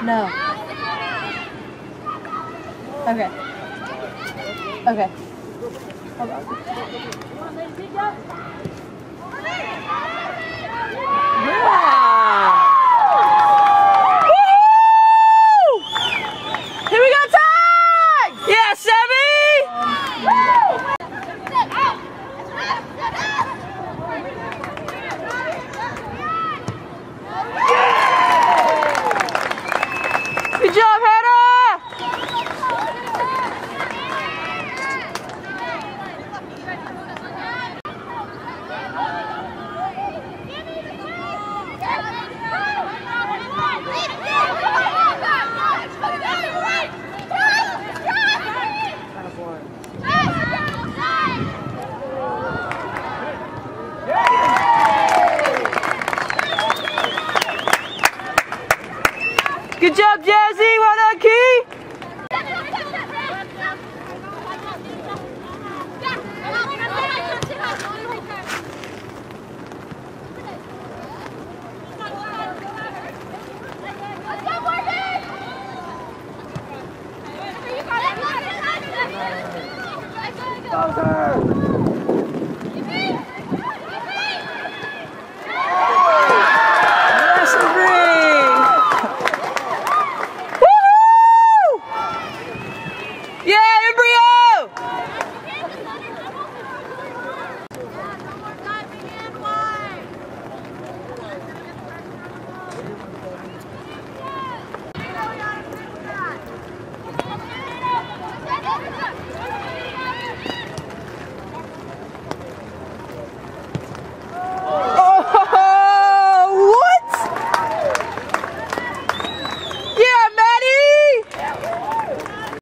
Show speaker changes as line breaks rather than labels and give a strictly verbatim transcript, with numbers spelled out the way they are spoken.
No. Okay. Okay. Hold on.
Yeah. Woo! Here we go, tag! Yeah, Sebby! Good job, Hannah! Good job, Jazzy. Well done, Key.